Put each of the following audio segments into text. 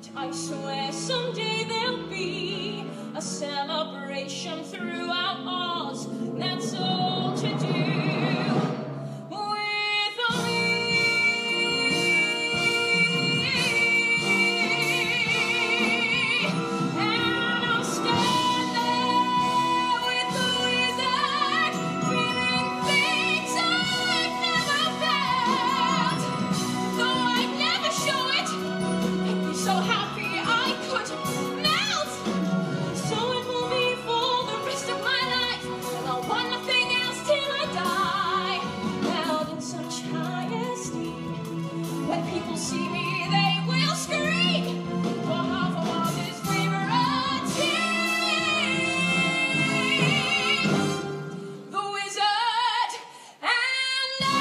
I swear someday there'll be a celebration throughout Oz. That's all to do with me. And I'll stand there with the wizard, feeling things I've never felt. Though I'd never show it, I'd be so happy I could melt. So it will be for the rest of my life, and I'll want nothing else till I die. Held in such high esteem, when people see me they will scream, for half of Oz's favorite team, the Wizard and I.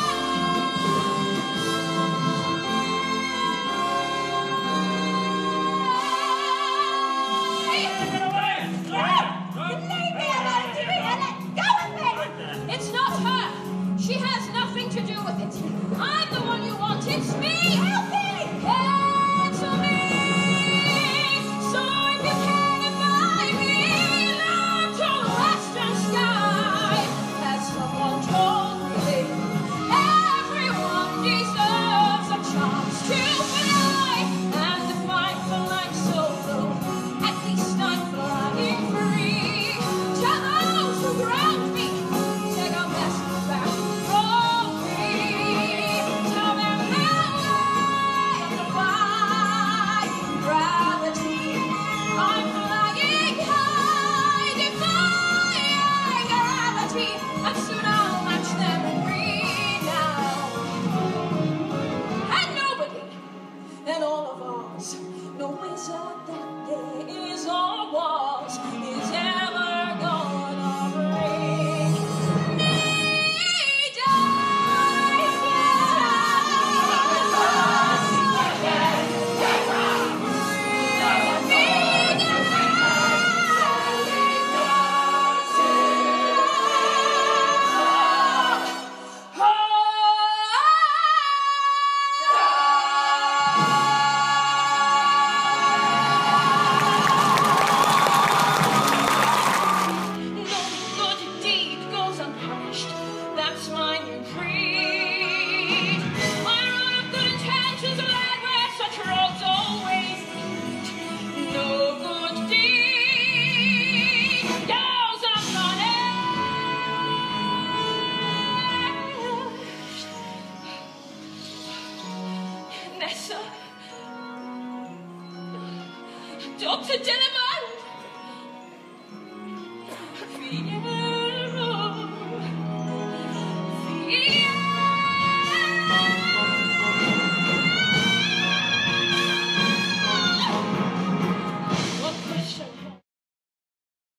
Leave me alone, Juliana! Go with me! It's not her. She has nothing to do with it. I'm the one you want. It's me. Help me! It's me. So if you can find me, learn to western sky. As someone told me, everyone deserves a chance to fly. And if I'm flying solo, at least I'm flying free. To those who ground me, take a message back from me. Tell them how I defy gravity. I'm flying high, defying gravity, and soon I'll match them in renown. And nobody in all of Oz, no wizard that there is or was, is ever gonna bring me No good deed goes unpunished. That's my new creed. I run of good intentions, a land where such roads always lead. No good deed goes unpunished. Nessa, Dr. Dilliman, Figaro, Figaro.